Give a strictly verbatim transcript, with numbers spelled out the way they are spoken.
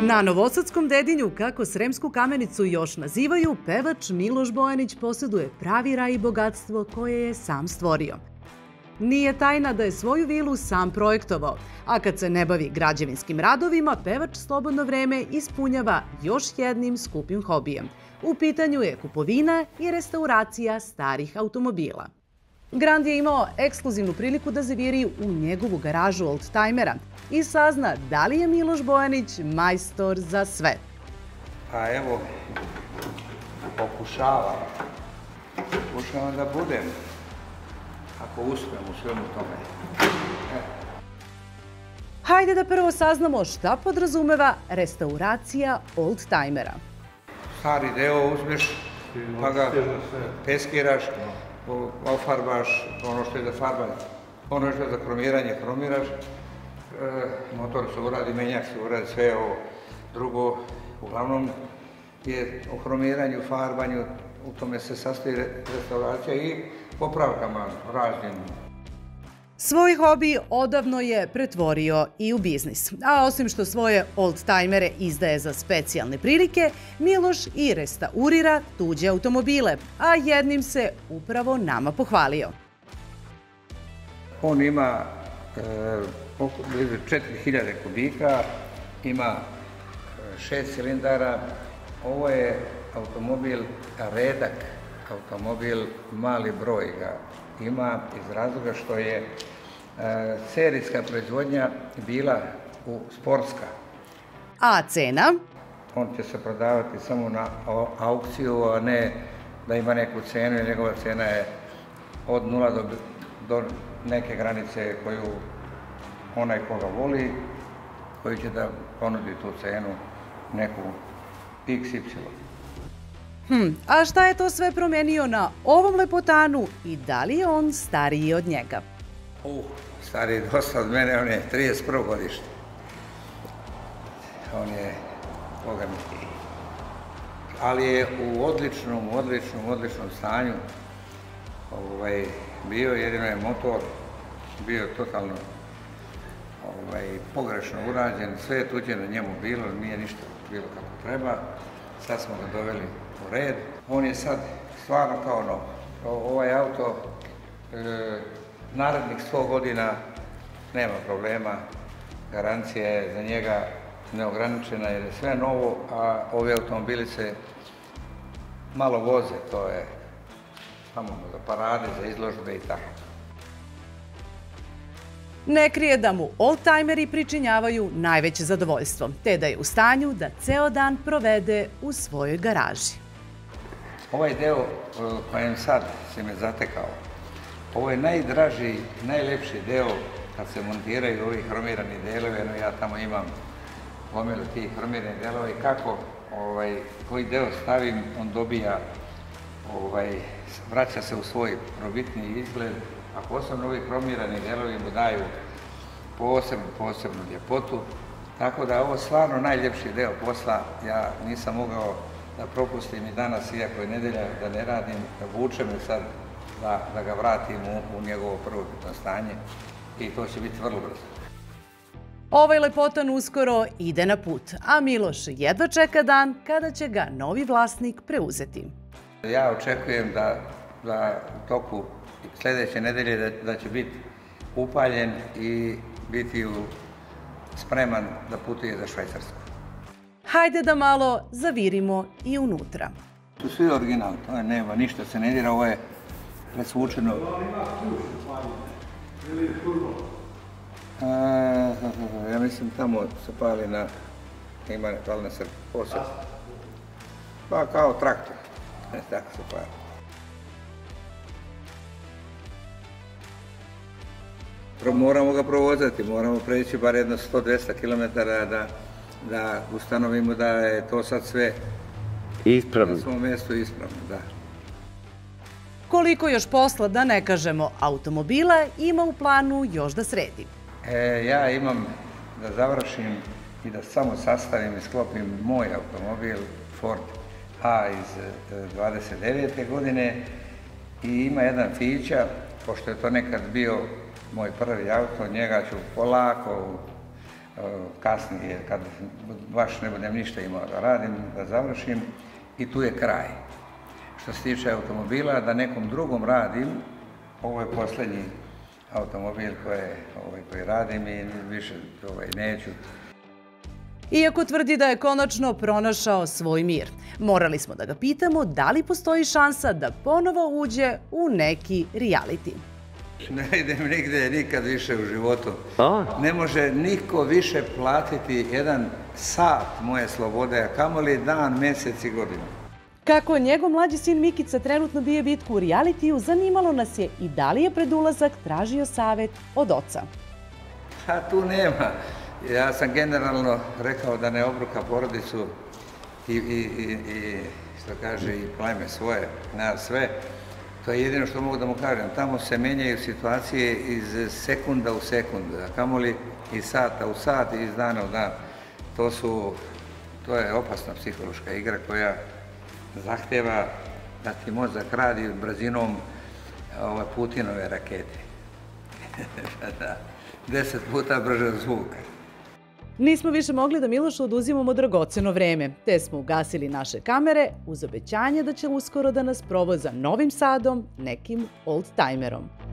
Na novosadskom Dedinju, kako Sremsku Kamenicu još nazivaju, pevač Miloš Bojanić posjeduje pravi raj i bogatstvo koje je sam stvorio. Nije tajna da je svoju vilu sam projektovao, a kad se ne bavi građevinskim radovima, pevač slobodno vreme ispunjava još jednim skupim hobijem. U pitanju je kupovina i restauracija starih automobila. Grand je imao ekskluzivnu priliku da zaviri u njegovu garažu oldtajmera i sazna da li je Miloš Bojanić majstor za sve. Pa evo, pokušavam. Pokušavam da budem, ako uspijem u svemu tome. Hajde da prvo saznamo šta podrazumeva restauracija oldtajmera. Stari deo uzmeš, pa ga peskiraš, ofarbaš, ono što je za farbanje, ono što je za kromiranje, kromiraš, motor se uradi, menjak se uradi, sve ovo drugo. Uglavnom je o kromiranju, farbanju, u tome se sastoji restauracija i popravkama raznim. Svoj hobi odavno je pretvorio i u biznis. A osim što svoje oldtajmere izdaje za specijalne prilike, Miloš i restaurira tuđe automobile, a jednim se upravo nama pohvalio. On ima blizu četiri hiljade kubika, ima šest cilindara. Ovo je automobil redak, automobil mali broj ga ima iz razloga što je serijska proizvodnja bila u sportska. A cena? On će se prodavati samo na aukciju, a ne da ima neku cenu i njegova cena je od nula do neke granice koju onaj koga voli, koji će da ponudi tu cenu neku iks ipsilon. Hm, a šta je to sve promenio na ovom lepotanu i da li je on stariji od njega? Uh, stariji dosta od mene, on je trideset prvo godište. On je, koga mi, ali je u odličnom, odličnom, odličnom stanju bio, jedino je motor bio totalno pogrešno urađen, sve je tuđe na njemu bilo, nije ništa bilo kako treba. Sad smo ga doveli u red. On je sad stvarno kao nov. Ovaj auto narednih sto godina nema problema. Garancija je za njega neograničena jer je sve novo, a ovi automobili se malo voze. To je samo za parade, za izložbe i tako. Ne krije da mu oldtajmeri pričinjavaju najveće zadovoljstvo, te da je u stanju da ceo dan provede u svojoj garaži. Ovaj deo kojem sad si me zatekao, ovo je najdraži, najlepši deo kad se montiraju ovi hromirani delovi, jer ja tamo imam gomilu tih hromirani delova i kako koji deo stavim, on dobija, vraća se u svoj probitni izgled, a posebno ovi hromirani delovi mu daju posebnu, posebnu ljepotu. Tako da je ovo stvarno najljepši deo posla. Ja nisam mogao da propustim i danas, iako je nedelja, da ne radim, da vučem me sad da ga vratim u njegovo prvobitno stanje i to će biti vrlo brzo. Ovaj lepotan uskoro ide na put, a Miloš jedva čeka dan kada će ga novi vlasnik preuzeti. Ja očekujem da u toku sljedeće nedelje da će biti upaljen i biti spreman da putuje za Švajcarsku. Hajde da malo zavirimo i unutra. Tu svi original, to nema, ništa se ne dira, ovo je presvučeno. Ja mislim tamo se pali na, ima pali na srp, posebno. Pa kao traktor, tako se pali. Moramo ga provozati, moramo preći bar jedno sto do dvesta kilometara da ustanovimo da je to sad sve ispravno. Na svom mjestu ispravno, da. Koliko još posla, da ne kažemo automobila, ima u planu još da sredi? Ja imam da završim i da samo sastavim i sklopim moj automobil Ford A iz dvadeset devete godine i ima jedan Fića, pošto je to nekad bio moj prvi auto, njega ću polako kasnije, kad baš ne budem ništa imao da radim, da završim, i tu je kraj. Što se tiče automobila, da nekom drugom radim, ovo je posljednji automobil koji radim i više neću. Iako tvrdi da je konačno pronašao svoj mir, morali smo da ga pitamo da li postoji šansa da ponovo uđe u neki reality. Ne idem nigde nikad više u životu. Ne može niko više platiti jedan sat moje slobode, a kamoli dan, mesec i godinu. Kako njegov mlađi sin Mikica trenutno bije bitku u realitiju, zanimalo nas je i da li je pred ulazak tražio savet od oca. A tu nema. Ja sam generalno rekao da ne obruka porodicu i, što kaže, i pleme svoje, na sve. To je jedino što mogu da mu kažem. Tamo se menjaju situacije iz sekunda u sekundu, a kamoli iz sata u sat i iz dana u dan. To su, to je opasna psihološka igra koja zahtjeva da ti mozak radi brzinom Putinove rakete. Deset puta brže od zvuka. Nismo više mogli da Milošu oduzimamo dragoceno vreme, te smo ugasili naše kamere uz obećanje da će uskoro da nas provoza Novim Sadom nekim oldtimerom.